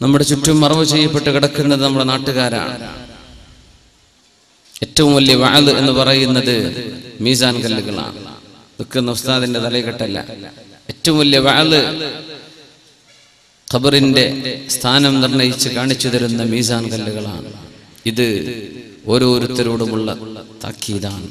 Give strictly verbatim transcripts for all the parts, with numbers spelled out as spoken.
നമ്മുടെ ചുറ്റും മറവ് ചെയ്യപ്പെട്ട് കിടക്കുന്നത് നമ്മുടെ നാട്ടുകാരാണ്. ഏറ്റവും വലിയ വഅദ് എന്ന് പറയുന്നത് മീസാൻ കല്ലുകളാണ്. നിൽക്കുന്ന ഉസ്താദിന്റെ തലയെക്കെട്ടല്ല. ഏറ്റവും വലിയ വഅദ് ഖബറിന്റെ സ്ഥാനം നിർണയിച്ച് കാണിച്ചു തരുന്ന മീസാൻ കല്ലുകളാണ്. ഇത് ഓരോരുത്തരോടുമുള്ള താക്കീതാണ്.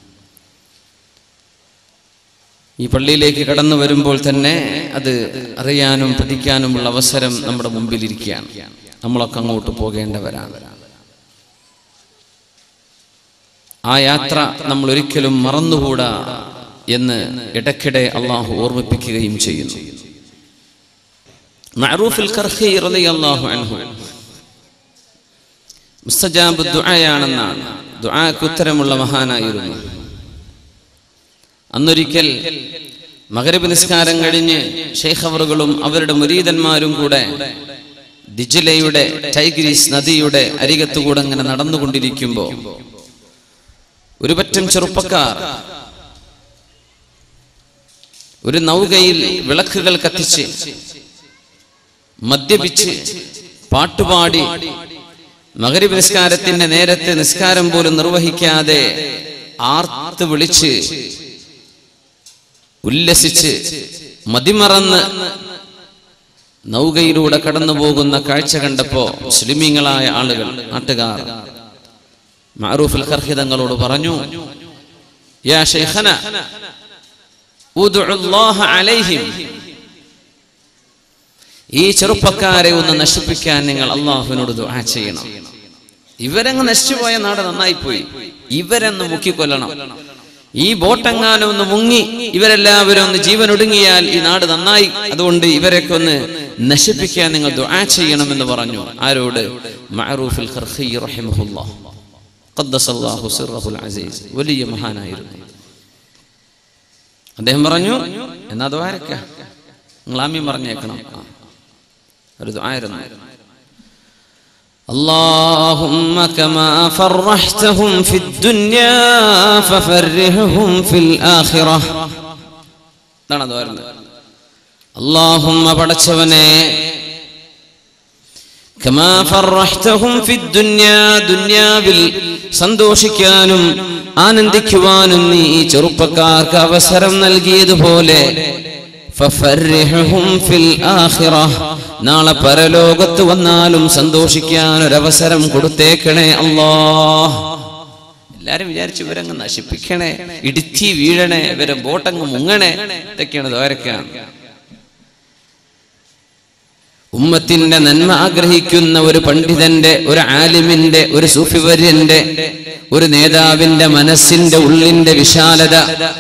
ഈ പള്ളിയിലേക്ക് കടന്നു വരുമ്പോൾ തന്നെ അത് അറിയാനും പഠിക്കാനുമുള്ള അവസരം നമ്മുടെ മുമ്പിലിരിക്കുകയാണ്. നമ്മളൊക്കെ അങ്ങോട്ട് പോകേണ്ടവരാണ്. ആ യാത്ര നമ്മൾ ഒരിക്കലും മറന്നുകൂടാ എന്ന് ഇടയ്ക്കിടെ അള്ളാഹു ഓർമ്മിപ്പിക്കുകയും ചെയ്യുന്നു. മഅറൂഫുൽ ഖർഖി റളിയല്ലാഹു അൻഹു മുസ്തജാബ് ദുആയാണെന്നാണ്, ദുആക്ക് ഉത്തരമുള്ള മഹാനായിരുന്നു. അന്നൊരിക്കൽ മഗ്രിബ് നിസ്കാരം കഴിഞ്ഞ് ശൈഖ് അവറുകളും അവരുടെ മുരീദന്മാരും കൂടെ ദിജ്ലയുടെ ടൈഗ്രീസ് നദിയുടെ അരികത്തുകൂടെ അങ്ങനെ നടന്നുകൊണ്ടിരിക്കുമ്പോൾ ഒരു പറ്റം ചെറുപ്പക്കാർ ഒരു നൗകയിൽ വിളക്കുകൾ കത്തിച്ച് മദ്യപിച്ച് പാട്ടുപാടി മഗ്രിബ് നിസ്കാരത്തിന്റെ നേരത്തെ നിസ്കാരം പോലും നിർവഹിക്കാതെ ആർത്ത് വിളിച്ച് ഉല്ലസിച്ച് മതിമറന്ന് നൗകയിലൂടെ കടന്നു പോകുന്ന കാഴ്ച കണ്ടപ്പോ മുസ്ലിമീങ്ങളായ ആളുകൾ, നാട്ടുകാർ മഅറൂഫുൽ ഖർഖി തങ്ങളോട് പറഞ്ഞു, യാ ശൈഖന ഉദ്ഉല്ലാഹ അലൈഹിം, ഈ ചെറുപ്പക്കാരെ ഒന്ന് നശിപ്പിക്കാൻ നിങ്ങൾ അള്ളാഹുവിനോട് ദുആ ചെയ്യണം. ഇവരങ്ങ് നശിച്ചുപോയ നാട് നന്നായിപ്പോയി, ഇവരെന്ന് മുക്കിക്കൊല്ലണം. ഈ ബോട്ടെങ്ങാനും ഒന്ന് മുങ്ങി ഇവരെല്ലാവരും ഒന്ന് ജീവൻ ഒടുങ്ങിയാൽ ഈ നാട് നന്നായി. അതുകൊണ്ട് ഇവരൊക്കെ ഒന്ന് നശിപ്പിക്കാൻ നിങ്ങൾ ദുആ ചെയ്യണമെന്ന് പറഞ്ഞു. ആരോട്? മഅറൂഫുൽ ഖർഖി റഹിമഹുല്ലാഹ് ഖദ്ദസല്ലാഹു സിർറഹുൽ അസീസ്. വലിയ മഹാനായിരുന്നു. അദ്ദേഹം പറഞ്ഞു, എന്നാ ദുആ ആരൊക്കെ നിങ്ങൾ ആമീൻ പറഞ്ഞേക്കണം. ഒരു ദുആ ആയിരുന്നു. اللهم كما فرحتهم في الدنيا ففرحهم في الآخرة. അതാണ് അത് വരുന്നത്. اللهم പടച്ചവനെ كما فرحتهم في الدنيا, ദുനിയാവിൽ സന്തോഷിക്കാനും ആനന്ദിക്കുവാനും നീ ഈ ചെറുപ്പക്കാർക്ക് അവസരം നൽകിയതുപോലെ ഫഫർരിഹും ഫിൽ ആഖിറഹ, നാളെ പരലോകത്ത് വന്നാലും സന്തോഷിക്കാൻ ഒരവസരം കൊടുത്തേക്കണേ അല്ലാഹ്. എല്ലാരും വിചാരിച്ചു ഇവരങ്ങ് നശിപ്പിക്കണേ, ഇടിച്ചി വീഴണേ, ഇവരെ ബോട്ടങ്ങ് മുങ്ങണേ, ഇതൊക്കെയാണ് ദ്വാരക്കാൻ. ഉമ്മത്തിന്റെ നന്മ ആഗ്രഹിക്കുന്ന ഒരു പണ്ഡിതന്റെ, ഒരു ആലിമിന്റെ, ഒരു സൂഫിവര്യന്റെ, ഒരു നേതാവിന്റെ മനസ്സിന്റെ ഉള്ളിന്റെ വിശാലത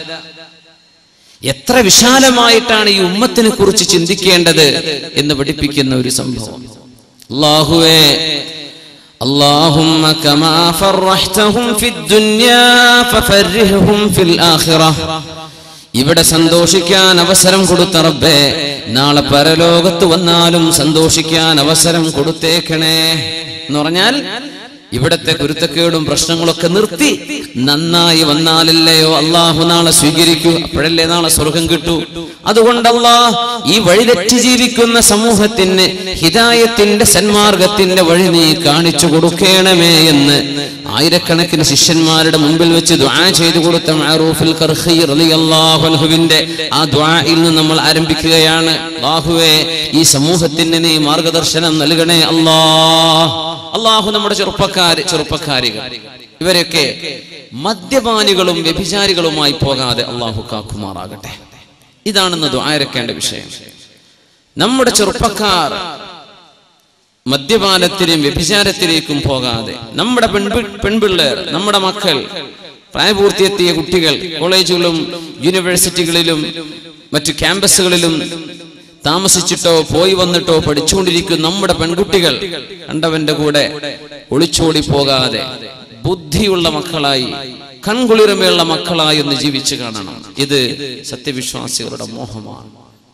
എത്ര വിശാലമായിട്ടാണ് ഈ ഉമ്മത്തിനെ കുറിച്ച് ചിന്തിക്കേണ്ടത് എന്ന് പഠിപ്പിക്കുന്ന ഒരു സംഭവം. അല്ലാഹുവേ, അല്ലാഹുമ്മ കമാ ഫർറഹ്തഹും ഫിദ്ദുനിയാ ഫഫർരിഹും ഫിൽ ആഖിറഹ, ഇവിടെ സന്തോഷിക്കാൻ അവസരം കൊടുത്ത റബ്ബേ, നാളെ പരലോകത്ത് വന്നാലും സന്തോഷിക്കാൻ അവസരം കൊടുത്തേക്കണേ എന്ന് പറഞ്ഞാൽ ഇവിടത്തെ കുരുത്തക്കേടും പ്രശ്നങ്ങളൊക്കെ നിർത്തി നന്നായി വന്നാലല്ലയോ അള്ളാഹു നാളെ സ്വീകരിക്കൂ, അപ്പോഴല്ലേ നാളെ സ്വർഗം കിട്ടൂ. അതുകൊണ്ട് അല്ലാഹ് ഈ വഴിതെറ്റി ജീവിക്കുന്ന സമൂഹത്തിന് ഹിദായത്തിന്റെ സന്മാർഗത്തിന്റെ വഴി നീ കാണിച്ചു കൊടുക്കണമേ എന്ന് ആയിരക്കണക്കിന് ശിഷ്യന്മാരുടെ മുമ്പിൽ വെച്ച് ദുആ ചെയ്തു കൊടുത്ത മഅറൂഫുൽ ഖർഖി റളിയല്ലാഹു അൻഹുവിന്റെ ആ ദുആയിൽ നിന്ന് നമ്മൾ ആരംഭിക്കുകയാണ്. അല്ലാഹുവേ, ഈ സമൂഹത്തിന് നീ മാർഗദർശനം നൽകണേ അല്ലാഹ്. അല്ലാഹു നമ്മുടെ ചെറുപ്പക്കാര് ചെറുപ്പക്കാരികൾ ഇവരൊക്കെ മദ്യപാനികളും വ്യഭിചാരികളുമായി പോകാതെ അല്ലാഹു കാക്കുമാറാകട്ടെ. ഇതാണെന്ന് ദുആയിരക്കേണ്ട വിഷയം. നമ്മുടെ ചെറുപ്പക്കാർ മദ്യപാനത്തിനും വ്യഭിചാരത്തിലേക്കും പോകാതെ, നമ്മുടെ പെൺപി പെൺപിള്ളേർ നമ്മുടെ മക്കൾ, പ്രായപൂർത്തിയെത്തിയ കുട്ടികൾ കോളേജുകളിലും യൂണിവേഴ്സിറ്റികളിലും മറ്റു ക്യാമ്പസുകളിലും താമസിച്ചിട്ടോ പോയി വന്നിട്ടോ പഠിച്ചുകൊണ്ടിരിക്കുന്ന നമ്മുടെ പെൺകുട്ടികൾ കണ്ടവന്റെ കൂടെ ഒളിച്ചോടി പോകാതെ ബുദ്ധിയുള്ള മക്കളായി, കൺകുളിരമയുള്ള മക്കളായി ഒന്ന് ജീവിച്ചു കാണണം. ഇത് സത്യവിശ്വാസികളുടെ മോഹമാണ്.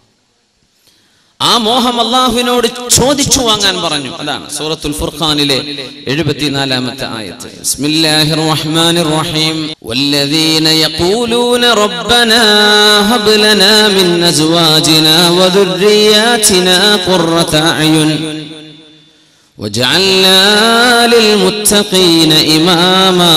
ആ മോഹം അല്ലാഹുവിനോട് ചോദിച്ചു വാങ്ങാൻ പറഞ്ഞു. അതാണ് സൂറത്തുൽ ഫുർഖാനിലെ എഴുപത്തിനാലാമത്തെ ആയത്ത്. ബിസ്മില്ലാഹിർ റഹ്മാനിർ റഹീം. വല്ലദീന യഖൂലൂന റബ്ബനാ ഹബ് ലനാ മിൻ അസ്വാജിനാ വദുർരിയാതിനാ ഖുർറത അയുൻ വജഅൽനാ ലിൽമുത്തഖീന ഇമാമാ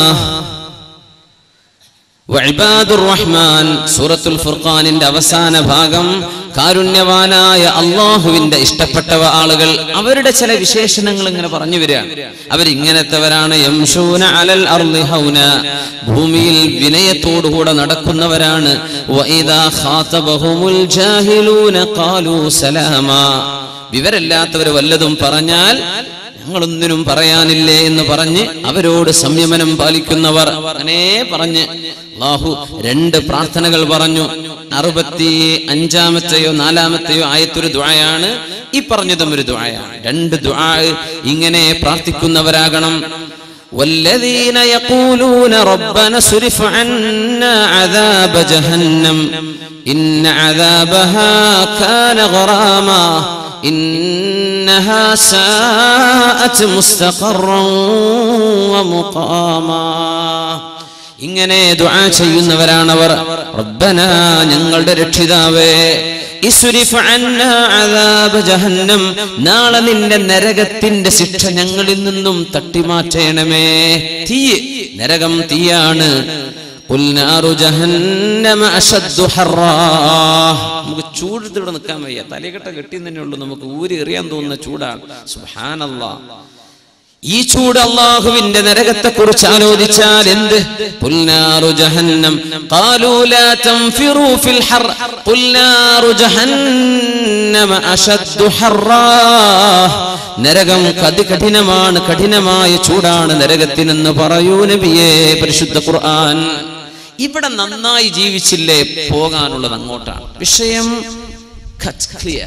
വഇബാദുർ റഹ്മാൻ സൂറത്തുൽ ഫുർഖാനിന്റെ അവസാന ഭാഗം കാരുണ്യവാനായ അല്ലാഹുവിന്റെ ഇഷ്ടപ്പെട്ടവ ആളുകൾ അവരുടെ ചില വിശേഷണങ്ങൾ ഇങ്ങനെ പറഞ്ഞു വരികയാണ്. അവരിങ്ങനത്തെവരാണ്. യംശൂന അലൽ അർളി ഹൗന ഭൂമിയിൽ വിനയത്തോടുകൂടെ നടക്കുന്നവരാണ്. വഇദാ ഖാതബഹുമുൽ ജാഹിലൂന ഖാലൂ സലാമാ വിവരമില്ലാത്തവർ വല്ലതും പറഞ്ഞാൽ ഞങ്ങളൊന്നിനും പറയാനില്ലേ എന്ന് പറഞ്ഞ് അവരോട് സംയമനം പാലിക്കുന്നവർ. അങ്ങനെ പറഞ്ഞ് അല്ലാഹു രണ്ട് പ്രാർത്ഥനകൾ പറഞ്ഞു. അറുപത്തി അഞ്ചാമത്തെയോ നാലാമത്തെയോ ആയത്തൊരു ദുആയാണ്, ഈ പറഞ്ഞതും ഒരു ദുആയാണ്. രണ്ട് ദുആ ഇങ്ങനെ പ്രാർത്ഥിക്കുന്നവരാകണം. والذين يقولون ربنا اصرف عنا عذاب جهنم إن عذابها كان غراما إنها ساءت مستقرا ومقاما. ഇങ്ങനെ ദുആ ചെയ്യുന്നവരാണവർ. റബ്ബന ഞങ്ങളുടെ രക്ഷിതാവേ ഇസ്രിഫ് അന്നാ അദാബ ജഹന്നം നാളെ നിന്റെ നരകത്തിന്റെ ശിക്ഷ ഞങ്ങളിൽ നിന്നും തട്ടിമാറ്റണമേ. തീ നരകം തീയാണ്. ഖുൽ നാറു ജഹന്നമ അശദ്ദു ഹർറാ നമുക്ക് ചൂടത്തിവിടെ നിൽക്കാൻ വയ്യ. തലകെട്ട കെട്ടി തന്നെ ഉള്ളൂ, നമുക്ക് ഊരി എറിയാൻ തോന്നുന്ന ചൂടാണ്. സുബ്ഹാനല്ലാഹ്. ഈ ചൂട് അല്ലാഹുവിന്റെ നരകത്തെ കുറിച്ച് ആലോചിച്ചാൽ എന്ത്? ഖുൽ നാറു ജഹന്നം ഖാലൂ ലാ തൻഫിറൂ ഫിൽ ഹർ ഖുൽ നാറു ജഹന്നമ അശദ്ദു ഹർറാ നരകം കഠിനമാണ്, കഠിനമായ ചൂടാണ് നരകത്തിനെന്ന് പറയൂ നബിയേ. പരിശുദ്ധ ഖുർആൻ. ഇവിടെ നന്നായി ജീവിച്ചില്ലേ പോകാനുള്ളത് അങ്ങോട്ടാണ്. വിഷയം ക്ലിയർ,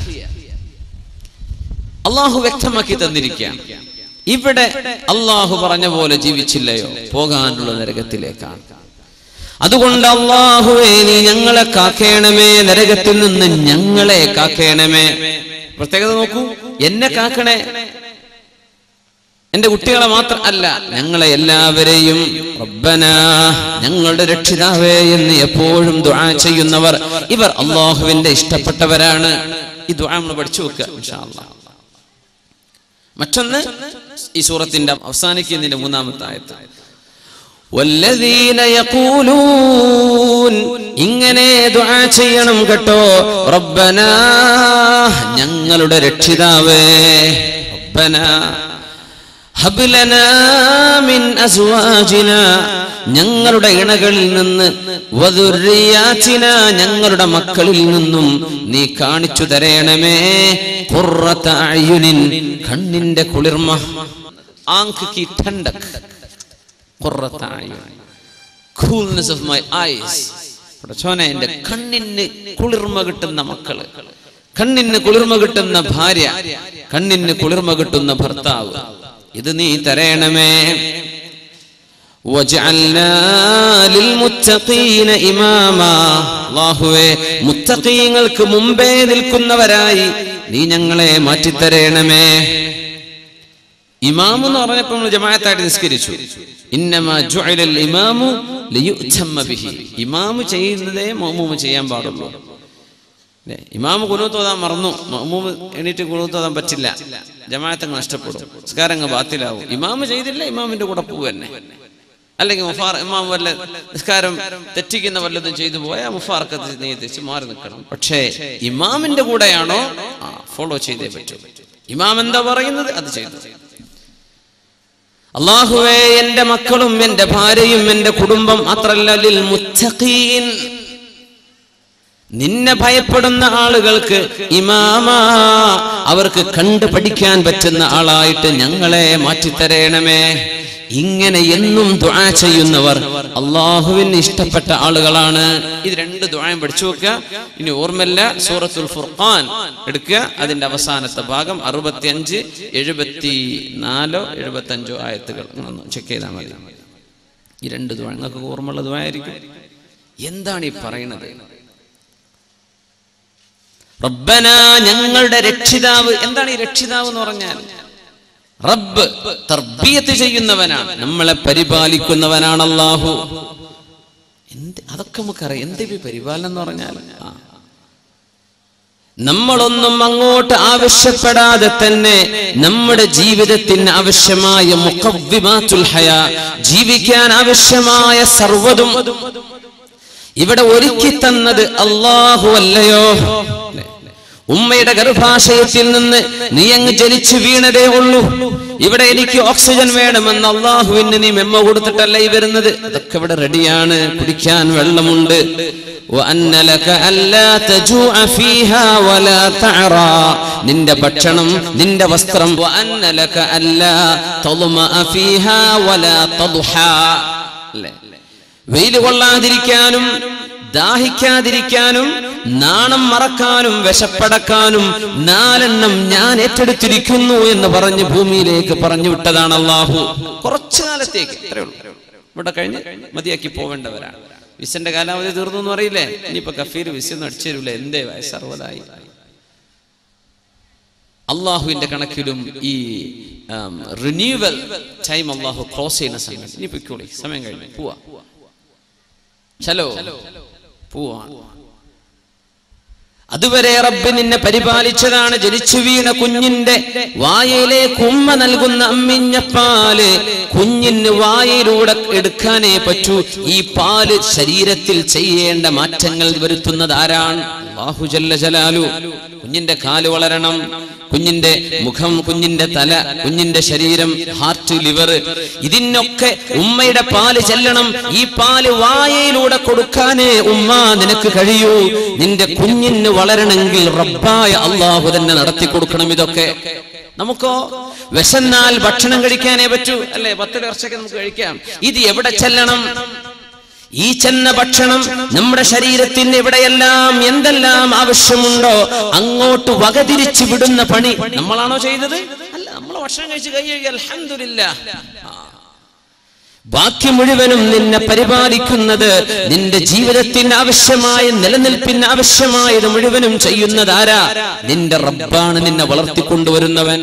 അല്ലാഹു വ്യക്തമാക്കി തന്നിരിക്കുകയാണ്. ഇവിടെ അല്ലാഹു പറഞ്ഞ പോലെ ജീവിച്ചില്ലയോ പോകാനുള്ള നരകത്തിലേക്കാണ്. അതുകൊണ്ട് അല്ലാഹുവേ നീ ഞങ്ങളെ കാക്കേണമേ, നരകത്തിൽ നിന്ന് ഞങ്ങളെ കാക്കേണമേ. പ്രത്യേകത നോക്കൂ, എന്നെ കാക്കണേ, എന്റെ കുട്ടികളെ മാത്രം അല്ല, ഞങ്ങളെ എല്ലാവരെയും. റബ്ബനാ ഞങ്ങളുടെ രക്ഷിതാവേ എന്ന് എപ്പോഴും ദുആ ചെയ്യുന്നവർ ഇവർ അല്ലാഹുവിന്റെ ഇഷ്ടപ്പെട്ടവരാണ്. ഈ ദുആ നമ്മൾ പഠിച്ചു വെക്കുക ഇൻഷാ അല്ലാഹ്. മറ്റൊന്ന് ഈ സൂറത്തിന്റെ അവസാനിക്കുന്നതിന്റെ മൂന്നാമത്തെ ആയത്ത്, വല്ലദീന യഖൂലൂൻ ഇങ്ങനെ ദുആ ചെയ്യണം കേട്ടോ. റബ്ബനാ ഞങ്ങളുടെ രക്ഷിതാവേ, റബ്ബനാ ഹബ് ലനാ മിൻ അസ്വാജിനാ ഞങ്ങളുടെ ഇണകളിൽ നിന്ന്, വദുർരിയാതിനാ ഞങ്ങളുടെ മക്കളിൽ നിന്നും നീ കാണിച്ചു തരേണമേ, ഖുർറത അയുനിൻ കണ്ണിന്റെ കുളിർമ, ആങ്ക് കി ഠണ്ടക്, ഖുർറത അയുൻ കൂൾനെസ് ഓഫ് മൈ ഐസ്. പടച്ചോനെ എന്റെ കണ്ണിന് കുളിർമ കിട്ടുന്ന മക്കള്, കണ്ണിന് കുളിർമ കിട്ടുന്ന ഭാര്യ, കണ്ണിന് കുളിർമ കിട്ടുന്ന ഭർത്താവ്, ഇത് നീ തരേണമേ. വജഅൽനാ ലിൽമുത്തഖീന ഇമാമാ അല്ലാഹുവേ മുത്തഖീങ്ങൾക്ക് മുമ്പേ നിൽക്കുന്നവരായി നീ ഞങ്ങളെ മാറ്റിത്തരേണമേ. ഇമാം എന്ന് പറഞ്ഞപ്പോൾ നമ്മൾ ജമാഅത്തായിട്ട് നിസ്കരിച്ചു. ഇന്നമാ ജുഇലൽ ഇമാമു ലിയുതമ്മ ബിഹി. ഇമാം ചെയ്യുന്നതേ മഅ്മൂം ചെയ്യാൻ പാടുള്ളൂ. ഇമാം ഖുനൂത്ത് ഓതാൻ മറന്നു, മഅ്മൂം എണീറ്റ് ഖുനൂത്ത് ഓതാൻ പറ്റില്ല, ജമാഅത്ത് നഷ്ടപ്പെടും, നിസ്കാരം ബാത്തിലാവും. ഇമാം ചെയ്തില്ല, ഇമാമിന്റെ കൂടെ പോവുക തന്നെ. അല്ലെങ്കിൽ മുഫാർ ഇമാം വല്ല നിസ്കാരം തെറ്റിക്കുന്ന വല്ലതും ചെയ്തു പോയാൽ മുഫാർക്കത്ത് നീതിച്ച് മാറി നിൽക്കണം. പക്ഷേ ഇമാമിന്റെ കൂടെയാണോ ഫോളോ ചെയ്തേ പറ്റൂ. ഇമാം എന്താ പറയുന്നത് അത് ചെയ്തു. അല്ലാഹുവേ എന്റെ മക്കളും എന്റെ ഭാര്യയും എന്റെ കുടുംബം മാത്രല്ല, ലിൽ മുത്തഖീൻ നിന്നെ ഭയപ്പെടുന്ന ആളുകൾക്ക് ഇമാമാ അവർക്ക് കണ്ടു പഠിക്കാൻ പറ്റുന്ന ആളായിട്ട് ഞങ്ങളെ മാറ്റിത്തരേണമേ. ഇങ്ങനെ എന്നും ദുആ ചെയ്യുന്നവർ അല്ലാഹുവിന് ഇഷ്ടപ്പെട്ട ആളുകളാണ്. ഇത് രണ്ട് ദുആയും പഠിച്ചു വെക്കുക. ഇനി ഓർമ്മല്ല, സൂറത്തുൽ ഫുർഖാൻ എടുക്കുക, അതിന്റെ അവസാനത്തെ ഭാഗം അറുപത്തിയഞ്ച് എഴുപത്തി നാലോ എഴുപത്തി അഞ്ചോ ആയത്തുകൾ ചെക്ക് ചെയ്താൽ മതി. ഈ രണ്ട് ദുആ നിങ്ങൾക്ക് ഓർമ്മയുള്ള ദുആ ആയിരിക്കും. എന്താണ് ഈ പറയുന്നത്? റബ്ബന ഞങ്ങളുടെ രക്ഷിതാവ്. എന്താണ് ഈ രക്ഷിതാവ് എന്ന് പറഞ്ഞാൽ? റബ്ബ് തർബിയത്ത് ചെയ്യുന്നവനാണ്, നമ്മളെ പരിപാലിക്കുന്നവനാണ് അല്ലാഹു. എന്ത് അതൊക്കെ നമുക്കറിയാം. എന്ത് പരിപാലനം എന്ന് പറഞ്ഞാൽ നമ്മളൊന്നും അങ്ങോട്ട് ആവശ്യപ്പെടാതെ തന്നെ നമ്മുടെ ജീവിതത്തിന് ആവശ്യമായ മുഖവ്വിമാത്തുൽ ഹയാ, ജീവിക്കാൻ ആവശ്യമായ സർവ്വതും ഇവിടെ ഒരുക്കി തന്നത് അല്ലാഹു അല്ലയോ? ഉമ്മയുടെ ഗർഭാശയത്തിൽ നിന്ന് നീ അങ്ങ് ജനിച്ചു വീണതേ ഉള്ളൂ. ഇവിടെ എനിക്ക് ഓക്സിജൻ വേണമെന്ന് അള്ളാഹുവിന് നീ മെമ്മ കൊടുത്തിട്ടല്ല ഈ വരുന്നത്. അതൊക്കെ ഇവിടെ റെഡിയാണ്. കുടിക്കാൻ വെള്ളമുണ്ട്. നിന്റെ ഭക്ഷണം, നിന്റെ വസ്ത്രം. വെയിൽ കൊള്ളാതിരിക്കാനും ദാഹിക്കാതിരിക്കാനും നാണം മറക്കാനും വിശപ്പടക്കാനും നാലെണ്ണം ഞാൻ ഏറ്റെടുത്തിരിക്കുന്നു എന്ന് പറഞ്ഞ് ഭൂമിയിലേക്ക് പറഞ്ഞു വിട്ടതാണ് അള്ളാഹു. കുറച്ചു കാലത്തേക്ക് ഇത്രേ ഉള്ളൂ. ഇവിടെ കഴിഞ്ഞ് മതിയാക്കി പോവേണ്ടവരാണ്. വിസന്റെ കാലാവധി തീർന്നു എന്ന് അറിയില്ലേ? ഇനിയിപ്പോ കഫീർ വിസ ഒന്നും അടിച്ചു തരൂല. എന്തേ വയസ്സറുപതായി. അള്ളാഹുവിന്റെ കണക്കിലും ഈ റിന്യൂവൽ ടൈം അള്ളാഹു ക്രോസ് ചെയ്യുന്ന സമയം. ഇനി പൊയ്ക്കോളി, സമയം കഴിഞ്ഞു, പോവാ. ചലോ പോവാ. അതുവരെ റബ്ബ് നിന്നെ പരിപാലിച്ചതാണ്. ജനിച്ചു വീണ കുഞ്ഞിന്റെ വായയിലേക്ക് ഉമ്മ നൽകുന്ന അമ്മിഞ്ഞ പാല് കുഞ്ഞിന് വായയിലൂടെ എടുക്കാനേ പറ്റൂ. ഈ പാല് ശരീരത്തിൽ ചെയ്യേണ്ട മാറ്റങ്ങൾ വരുത്തുന്നത് ആരാണ്? അല്ലാഹു ജല്ല ജലാലു. കുഞ്ഞിന്റെ കാല് വളരണം, കുഞ്ഞിന്റെ മുഖം, കുഞ്ഞിന്റെ തല, കുഞ്ഞിന്റെ ശരീരം, ഹാർട്ട്, ലിവർ, ഇതിനൊക്കെ ഉമ്മയുടെ പാല് ചെല്ലണം. ഈ പാല് വായയിലൂടെ കൊടുക്കാനേ ഉമ്മ നിനക്ക് കഴിയൂ. നിന്റെ കുഞ്ഞിന് വളരണമെങ്കിൽ റബ്ബായ അല്ലാഹു തന്നെ നടത്തി കൊടുക്കണം. ഇതൊക്കെ നമുക്കോ വിശന്നാൽ ഭക്ഷണം കഴിക്കാനേ പറ്റൂ, അല്ലെ? പത്ത് വർഷമൊക്കെ നമുക്ക് കഴിക്കാം. ഇത് എവിടെ ചെല്ലണം? ഈ ചെന്ന ഭക്ഷണം നമ്മുടെ ശരീരത്തിന് എവിടെയെല്ലാം എന്തെല്ലാം ആവശ്യമുണ്ടോ അങ്ങോട്ട് വകതിരിച്ചു വിടുന്ന പണി നമ്മളാണോ ചെയ്തത്? അല്ല. നമ്മൾ ഭക്ഷണം കഴിച്ച് കൈ കഴുകി അൽഹംദുലില്ലാഹ്. ബാക്കി മുഴുവനും നിന്നെ പരിപാലിക്കുന്നത്, നിന്റെ ജീവിതത്തിന് ആവശ്യമായ നിലനിൽപ്പിന് ആവശ്യമായത് മുഴുവനും ചെയ്യുന്നത് ആരാ? നിന്റെ റബ്ബാണ്. നിന്നെ വളർത്തിക്കൊണ്ടുവരുന്നവൻ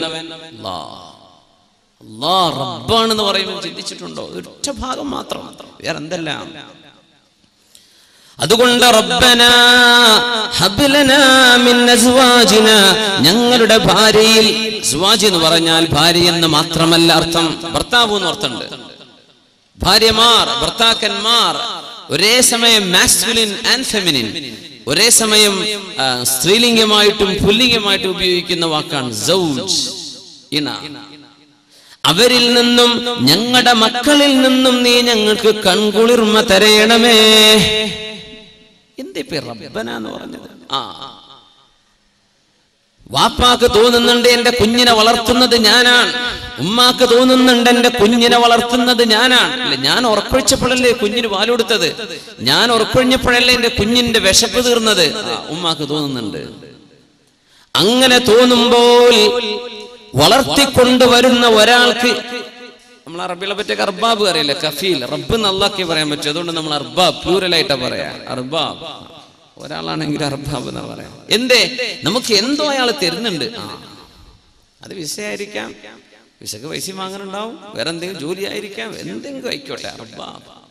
അല്ലാഹ് റബ്ബാണെന്ന് പറയുമ്പോൾ ചിന്തിച്ചിട്ടുണ്ടോ? ഒറ്റ ഭാഗം മാത്രം, വേറെ എന്തെല്ലാം. അതുകൊണ്ട് റബ്ബനാ ഹബ് ലനാ മിൻ അസ്വാജിനാ, ഞങ്ങളുടെ ഭാര്യയിൽ, അസ്വാജ് എന്ന് പറഞ്ഞാൽ ഭാര്യ എന്ന് മാത്രമല്ല അർത്ഥം, ഭർത്താവ് എന്ന് അർത്ഥമുണ്ട്. ഭാര്യമാർ, ഭർത്താക്കന്മാർ ഒരേ സമയം മാസ്കുലിൻ ആൻഡ് ഫെമിനിൻ, ഒരേ സമയം സ്ത്രീലിംഗമായിട്ടും പുല്ലിംഗമായിട്ടും ഉപയോഗിക്കുന്ന വാക്കാണ് സൗജ്, ഇണ. അവരിൽ നിന്നും ഞങ്ങളുടെ മക്കളിൽ നിന്നും നീ ഞങ്ങൾക്ക് കൺകുളിർമ തരയണമേ. എന്തേ പേര് റബ്ബന എന്ന് പറഞ്ഞത്? ആ വാപ്പാക്ക് തോന്നുന്നുണ്ട് എന്റെ കുഞ്ഞിനെ വളർത്തുന്നത് ഞാനാണ്, ഉമ്മാക്ക് തോന്നുന്നുണ്ട് എന്റെ കുഞ്ഞിനെ വളർത്തുന്നത് ഞാനാണ്. അല്ലെ, ഞാൻ ഉറക്കൊഴിച്ചപ്പോഴല്ലേ കുഞ്ഞിന് പാലുകൊടുത്തത്, ഞാൻ ഉറക്കൊഴിഞ്ഞപ്പോഴല്ലേ എന്റെ കുഞ്ഞിന്റെ വിശപ്പ് തീർന്നത്. ഉമ്മാക്ക് തോന്നുന്നുണ്ട്. അങ്ങനെ തോന്നുമ്പോൾ വളർത്തിക്കൊണ്ടുവരുന്ന ഒരാൾക്ക്, നമ്മൾ അറബികളെ പറ്റിയൊക്കെ അർബാബ് അറിയില്ല, കഫീൽ, റബ്ബ് നല്ലാക്കി പറയാൻ പറ്റും. അതുകൊണ്ട് നമ്മൾ അർബാബ് പ്ലൂറലായിട്ടാ പറയാ. അർബാബ് ഒരാളാണെങ്കിൽ അർബാബ് എന്നാ പറയാ. എന്തേ? നമുക്ക് എന്തോ അയാൾ തരുന്നുണ്ട്. ആ അത് വിസയായിരിക്കാം, വിസക്ക് പൈസ വാങ്ങാനുണ്ടാവും, വേറെ എന്തെങ്കിലും ജോലി ആയിരിക്കാം, എന്തെങ്കിലും ആയിക്കോട്ടെ. അർബാബ്